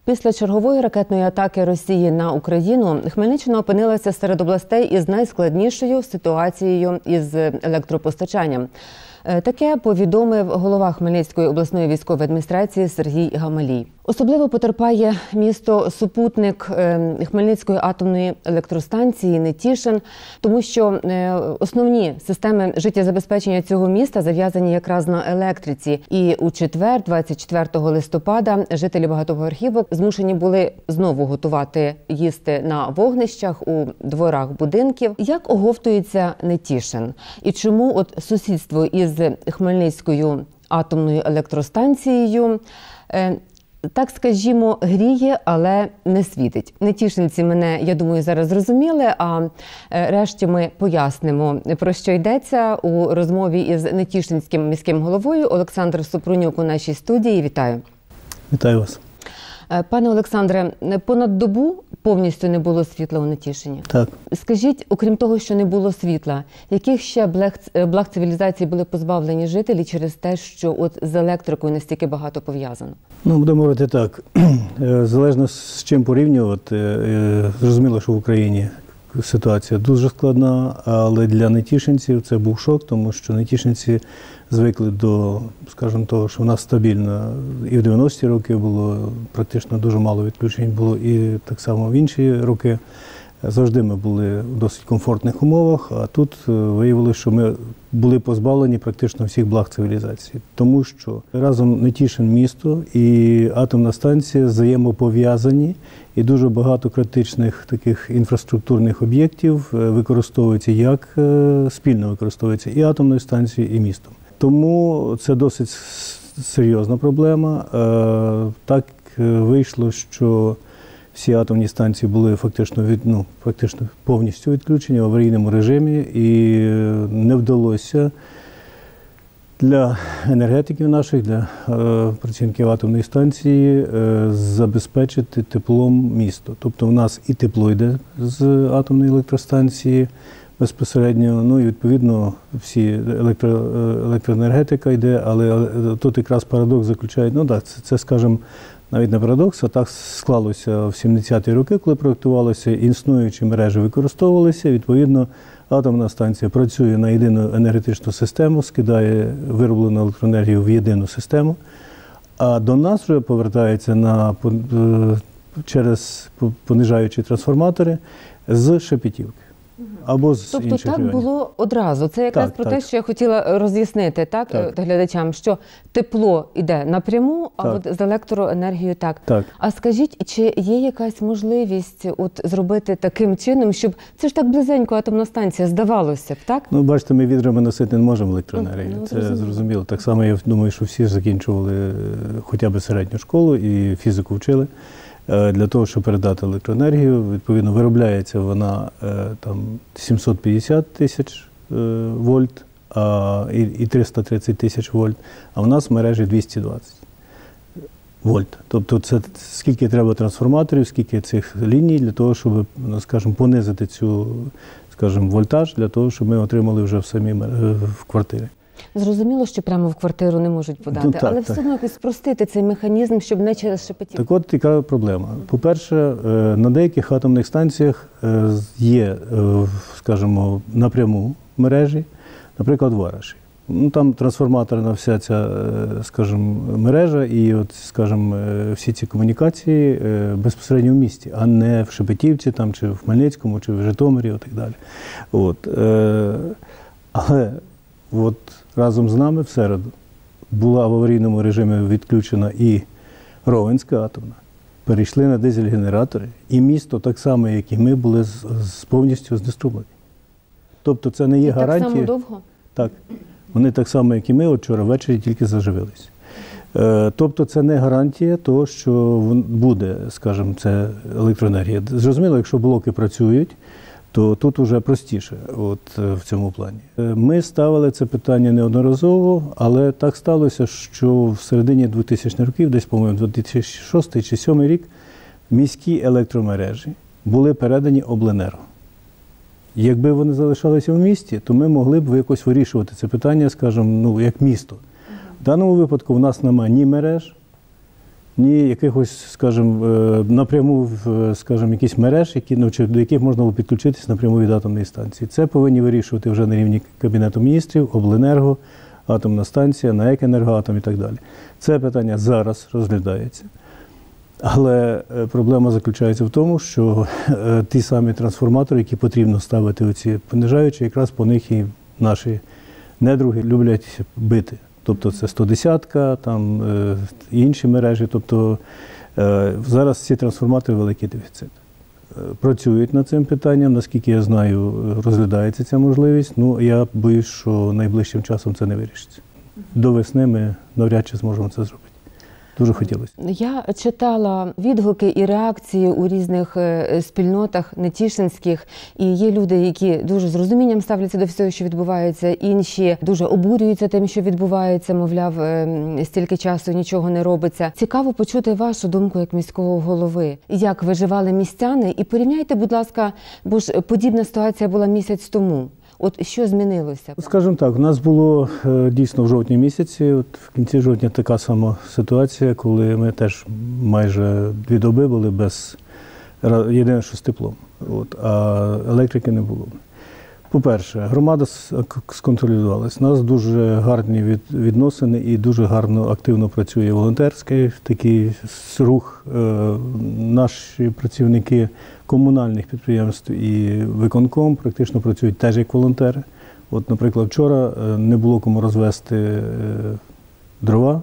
Після чергової ракетної атаки Росії на Україну Хмельниччина опинилася серед областей із найскладнішою ситуацією із електропостачанням. Таке повідомив голова Хмельницької обласної військової адміністрації Сергій Гамалій. Особливо потерпає місто-супутник Хмельницької атомної електростанції Нетішин, тому що основні системи життєзабезпечення цього міста зав'язані якраз на електриці. І у четвер, 24 листопада, жителі багатоповерхівок змушені були знову готувати їсти на вогнищах у дворах будинків. Як оговтується Нетішин? І чому от сусідство із Хмельницькою атомною електростанцією так, скажімо, гріє, але не світить? Нетішинці мене, я думаю, зараз зрозуміли, а решті ми пояснимо, про що йдеться у розмові із Нетішинським міським головою. Олександр Супрунюк у нашій студії. Вітаю. Вітаю вас. Пане Олександре, понад добу повністю не було світла у Нетішині. Так. Скажіть, окрім того, що не було світла, яких ще благ цивілізації були позбавлені жителі через те, що от з електрикою настільки багато пов'язано? Ну, будемо говорити так. Залежно з чим порівнювати, зрозуміло, що в Україні ситуація дуже складна, але для нетішинців це був шок, тому що нетішинці звикли до, скажімо, того, що в нас стабільно і в 90-ті роки було практично дуже мало відключень, було і так само в інші роки. Завжди ми були в досить комфортних умовах, а тут виявилося, що ми були позбавлені практично всіх благ цивілізації. Тому що разом Нетішин місто і атомна станція взаємопов'язані, і дуже багато критичних таких інфраструктурних об'єктів використовується як спільно використовується і атомною станцією, і містом. Тому це досить серйозна проблема. Так вийшло, що всі атомні станції були фактично повністю відключені в аварійному режимі, і не вдалося для енергетиків наших, для працівників атомної станції забезпечити теплом місто. Тобто в нас і тепло йде з атомної електростанції безпосередньо, ну і відповідно всі електроенергетика йде, але тут якраз парадокс заключає, ну так, це скажімо, навіть не парадокс, а так склалося в 70-ті роки, коли проєктувалося, існуючі мережі використовувалися, відповідно атомна станція працює на єдину енергетичну систему, скидає вироблену електроенергію в єдину систему, а до нас вже повертається через понижаючі трансформатори з Шепетівки. Або з тобто інших так районів. Було одразу. Це якраз про те, що я хотіла роз'яснити глядачам, що тепло йде напряму, а от з електроенергією так. А скажіть, чи є якась можливість от зробити таким чином, щоб це ж так близенько атомна станція, здавалося б, так? Ну, бачите, ми відрами носити не можемо електроенергію. Це зрозуміло. Так само, я думаю, що всі закінчували хоча б середню школу і фізику вчили. Для того, щоб передати електроенергію, відповідно, виробляється вона там 750 тисяч вольт і 330 тисяч вольт, а в нас в мережі 220 вольт. Тобто це скільки треба трансформаторів, скільки цих ліній для того, щоб, скажімо, понизити цю, скажімо, вольтаж, для того, щоб ми отримали вже в квартирі. Зрозуміло, що прямо в квартиру не можуть подати, але все одно якось спростити цей механізм, щоб не через Шепетівку. Так от яка проблема. По-перше, на деяких атомних станціях є, скажімо, напряму мережі, наприклад, в Вараші. Ну, там трансформаторна вся ця, скажімо, мережа і, от, скажімо, всі ці комунікації безпосередньо в місті, а не в Шепетівці, там, чи в Хмельницькому, чи в Житомирі, і так далі. От. Але от разом з нами в середу була в аварійному режимі відключена і Ровенська атомна. Перейшли на дизель-генератори, і місто, так само, як і ми, були повністю знеструмлені. Тобто це не є гарантія. Так само довго? Так. Вони так само, як і ми, от вчора ввечері тільки заживилися. Тобто це не гарантія того, що буде, скажімо, це електроенергія. Зрозуміло, якщо блоки працюють, то тут вже простіше в цьому плані. Ми ставили це питання неодноразово, але так сталося, що в середині 2000-х років, десь, по-моєму, 2006 чи 2007 рік, міські електромережі були передані Обленерго. Якби вони залишалися в місті, то ми могли б якось вирішувати це питання, скажімо, як місто. В даному випадку в нас немає ні мереж, ні якихось, скажімо, напряму, скажімо, якісь мереж, до яких можна було підключитися напряму від атомної станції. Це повинні вирішувати вже на рівні Кабінету міністрів, обленерго, атомна станція, НАЕК «Енергоатом» і так далі. Це питання зараз розглядається. Але проблема заключається в тому, що ті самі трансформатори, які потрібно ставити оці понижаючі, якраз по них і наші недруги люблять бити. Тобто це 110-ка, там інші мережі. Тобто зараз ці трансформатори великий дефіцит. Працюють над цим питанням, наскільки я знаю, розглядається ця можливість. Ну, я боюсь, що найближчим часом це не вирішиться. До весни ми навряд чи зможемо це зробити. Дуже хотілося. Я читала відгуки і реакції у різних спільнотах нетішинських, і є люди, які дуже з розумінням ставляться до всього, що відбувається, інші дуже обурюються тим, що відбувається, мовляв, стільки часу нічого не робиться. Цікаво почути вашу думку як міського голови. Як виживали містяни? І порівняйте, будь ласка, бо ж подібна ситуація була місяць тому. От що змінилося? Скажімо так, у нас було дійсно в жовтні місяці, в кінці жовтня така сама ситуація, коли ми теж майже 2 доби були без, єдине, що з теплом, а електрики не було. По-перше, громада сконтролювалась. У нас дуже гарні відносини і дуже гарно, активно працює волонтерський такий рух. Наші працівники комунальних підприємств і виконком практично працюють теж як волонтери. От, наприклад, вчора не було кому розвести дрова,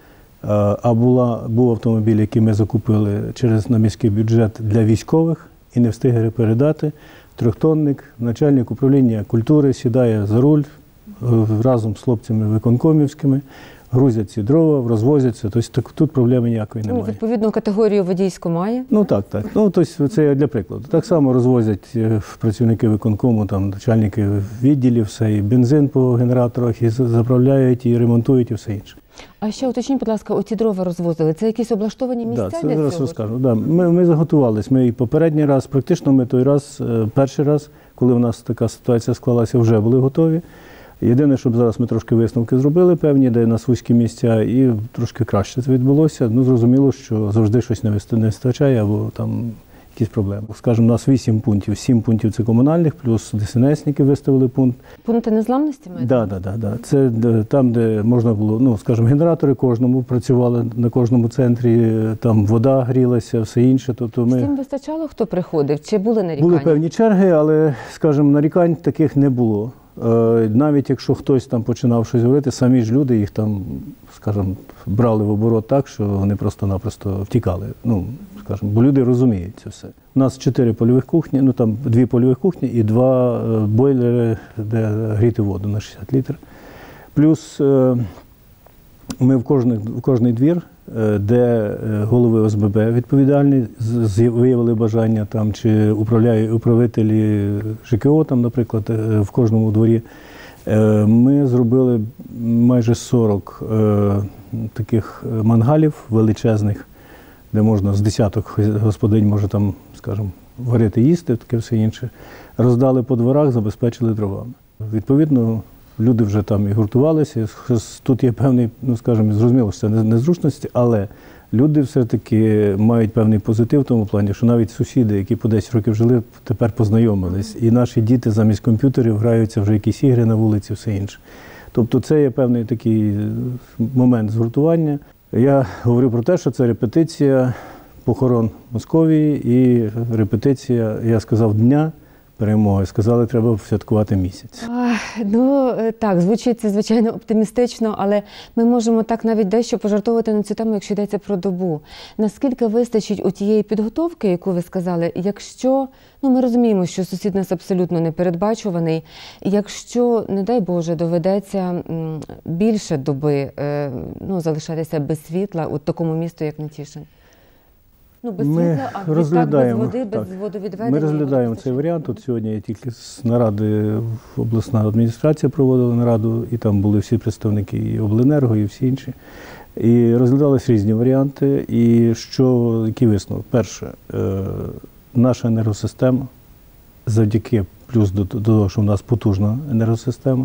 а був автомобіль, який ми закупили на міський бюджет для військових і не встигли передати. Трьохтонник, начальник управління культури сідає за руль разом з хлопцями виконкомівськими, грузять ці дрова, розвозяться. Тобто тут проблеми ніякої немає. Відповідно, категорію водійську має? Ну так. Ну, тобто це для прикладу. Так само розвозять працівники виконкому, там, начальники відділів, все, і бензин по генераторах, і заправляють, і ремонтують, і все інше. А ще уточніть, будь ласка, оці дрова розвозили. Це якісь облаштовані місця для цього? Так, це зараз розкажу. Да, ми заготувались. Ми і попередній раз, практично ми той раз, перший раз, коли в нас така ситуація склалася, вже були готові. Єдине, щоб зараз ми трошки висновки зробили певні, де на вузькі місця, і трошки краще це відбулося. Ну, зрозуміло, що завжди щось не вистачає, або там якісь проблеми. Скажімо, у нас 8 пунктів. 7 пунктів – це комунальних, плюс ДСНСники виставили пункт. Пункти незламності маєте? Так. Це там, де можна було, ну, скажімо, генератори кожному працювали, на кожному центрі, там вода грілася, все інше. Тобто Всім вистачало, хто приходив? Чи були нарікання? Були певні черги, але, скажімо, нарікань таких не було. Навіть якщо хтось там починав щось говорити, самі ж люди їх там, скажімо, брали в оборот так, що вони просто-напросто втікали. Ну, скажімо, бо люди розуміють це все. У нас 4 польових кухні, ну там 2 польових кухні і 2 бойлери, де гріти воду на 60 літрів. Плюс ми в кожний двір, де голови ОСББ відповідальні, виявили бажання там, чи управителі ЖКО, там, наприклад, в кожному дворі. Ми зробили майже 40 таких мангалів величезних, де можна з десяток господинь може там, скажімо, варити, їсти, таке все інше. Роздали по дворах, забезпечили дровами. Відповідно, люди вже там і гуртувалися. Тут є певний, ну, скажімо, зрозуміло, що це незручності, але люди все-таки мають певний позитив в тому плані, що навіть сусіди, які по 10 років жили, тепер познайомились. І наші діти замість комп'ютерів граються вже якісь ігри на вулиці, все інше. Тобто це є певний такий момент згуртування. Я говорю про те, що це репетиція похорон Московії і репетиція, я сказав, дня перемоги. Сказали, треба святкувати місяць. Ну, так, звучить це, звичайно, оптимістично, але ми можемо так навіть дещо пожартовувати на цю тему, якщо йдеться про добу. Наскільки вистачить у тієї підготовки, яку ви сказали, якщо, ну, ми розуміємо, що сусід нас абсолютно непередбачуваний, якщо, не дай Боже, доведеться більше доби, ну, залишатися без світла у такому місту, як Нетішин? Ну, без світла, а без води, без водовідведення. Ми розглядаємо цей варіант. От сьогодні я тільки з наради, обласна адміністрація проводила нараду, і там були всі представники і обленерго, і всі інші. І розглядалися різні варіанти. І який висновок? Перше, наша енергосистема, завдяки плюс до того, що в нас потужна енергосистема,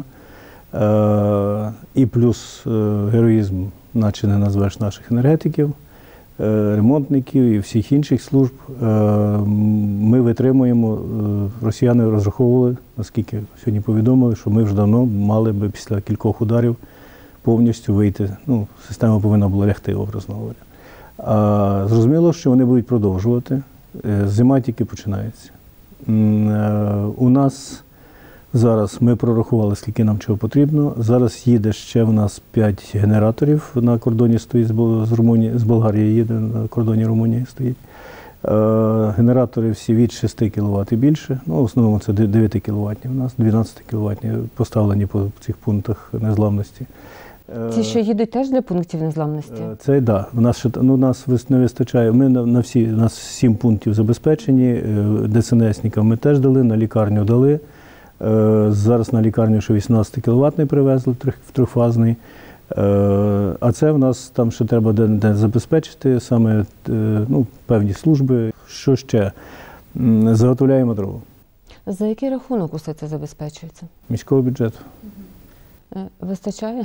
і плюс героїзм, наче не назвеш наших енергетиків, ремонтників і всіх інших служб. Ми витримуємо, росіяни розраховували, наскільки сьогодні повідомили, що ми вже давно мали би після кількох ударів повністю вийти. Ну, система повинна була лягти, образно говоря. А зрозуміло, що вони будуть продовжувати. Зима тільки починається. У нас зараз ми прорахували, скільки нам чого потрібно. Зараз їде ще в нас 5 генераторів на кордоні стоїть з Румунії, з Болгарії їде, на кордоні Румунії стоїть. Генератори всі від 6 кВт і більше. Ну, в основному це 9 кВт у нас, 12 кВт поставлені по цих пунктах незламності. Ті, що їдуть теж для пунктів незламності? Це так. Да. Нас не вистачає. Ми у нас 7 пунктів забезпечені. ДСНСникам ми теж дали, на лікарню дали. Зараз на лікарню ще 18 кВт привезли, трьохфазний. А це в нас там ще треба де забезпечити, саме певні служби. Що ще? Заготовляємо дрова. За який рахунок усе це забезпечується? Міського бюджету. Вистачає?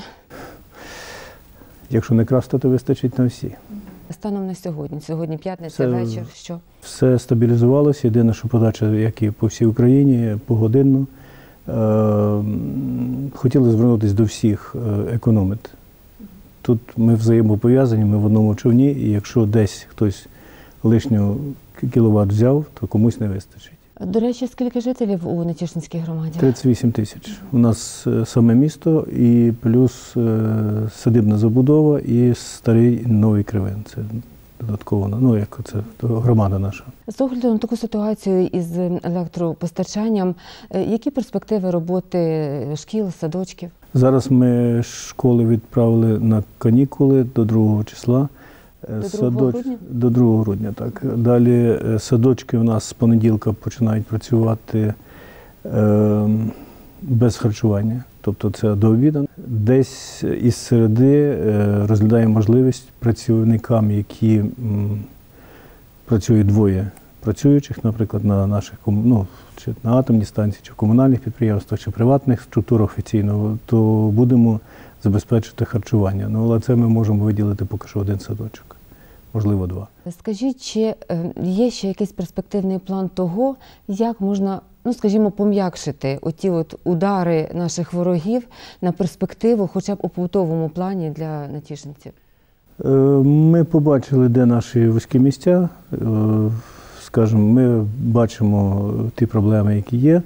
Якщо не красти, то вистачить на всі. Станом на сьогодні. Сьогодні п'ятниця, вечір, що? Все стабілізувалося. Єдине, що подача, як і по всій Україні, погодинно. Хотіли звернутися до всіх, економити. Тут ми взаємопов'язані, ми в одному човні, і якщо десь хтось лишнього кіловат взяв, то комусь не вистачить. До речі, скільки жителів у Нетішинській громаді? 38 тисяч. У нас саме місто і плюс садибна забудова і старий Новий Кривин. Це додатково, як це громада наша. З огляду на таку ситуацію із електропостачанням, які перспективи роботи шкіл, садочків? Зараз ми школи відправили на канікули до 2 числа. До 2 грудня? До 2 грудня, так. Далі садочки у нас з понеділка починають працювати без харчування, тобто це до обіду. Десь із середи розглядаємо можливість працівникам, які працюють 2 працюючих, наприклад, на наших чи на атомній станції, чи в комунальних підприємствах, чи приватних структурах офіційно, то будемо забезпечити харчування. Але це ми можемо виділити поки що 1 садочок, можливо 2. Скажіть, чи є ще якийсь перспективний план того, як можна, скажімо, пом'якшити оті удари наших ворогів на перспективу, хоча б у побутовому плані для нетішинців? Ми побачили, де наші вузькі місця. Скажімо, ми бачимо ті проблеми, які є.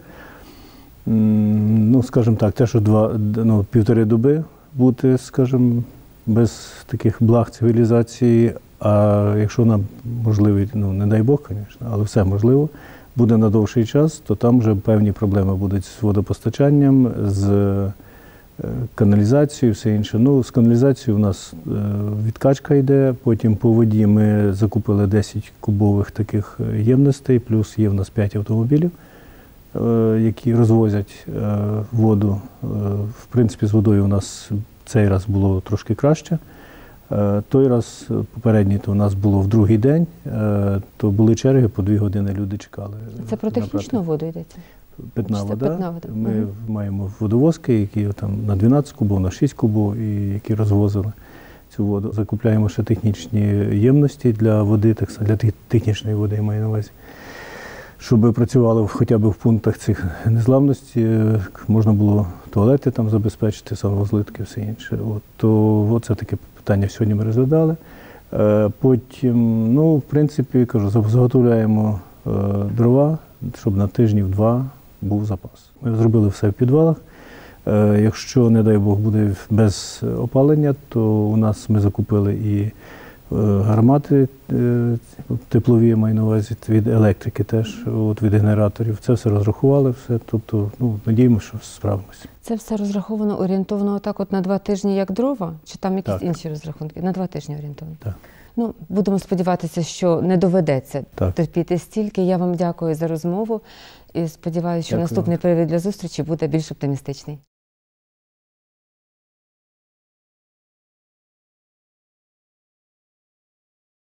Скажімо так, те, що 1,5 доби бути, скажімо, без таких благ цивілізації, а якщо нам можливо, не дай Бог, звісно, але все можливо, буде на довший час, то там вже певні проблеми будуть з водопостачанням, з каналізацією, все інше. З каналізацією у нас відкачка йде, потім по воді ми закупили 10 кубових таких ємностей, плюс є в нас 5 автомобілів, які розвозять воду. В принципі, з водою у нас цей раз було трошки краще. Той раз, попередній, то у нас було в другий день, то були черги, по 2 години люди чекали. Це про технічну воду йдеться? Питна вода. Ми маємо водовозки, які там на 12 кубов, на 6 кубов, і які розвозили цю воду. Закупляємо ще технічні ємності для води, для технічної води, я маю на увазі. Щоб працювали хоча б в пунктах цих незламності, можна було туалети там забезпечити, санвузлитки, все інше. То це таке питання сьогодні ми розглядали. Потім, в принципі, кажу, заготовляємо дрова, щоб на тижнів 2 був запас. Ми зробили все в підвалах. Якщо, не дай Бог, буде без опалення, то у нас ми закупили і гармати теплові, я маю на увазі, від електрики теж, від генераторів. Це все розрахували, все. Тобто, надіємося, що справимося. Це все розраховано орієнтовно на 2 тижні, як дрова? Чи там якісь інші розрахунки? На 2 тижні орієнтовно? Так. Будемо сподіватися, що не доведеться терпіти стільки. Я вам дякую за розмову і сподіваюся, що наступний привід для зустрічі буде більш оптимістичний.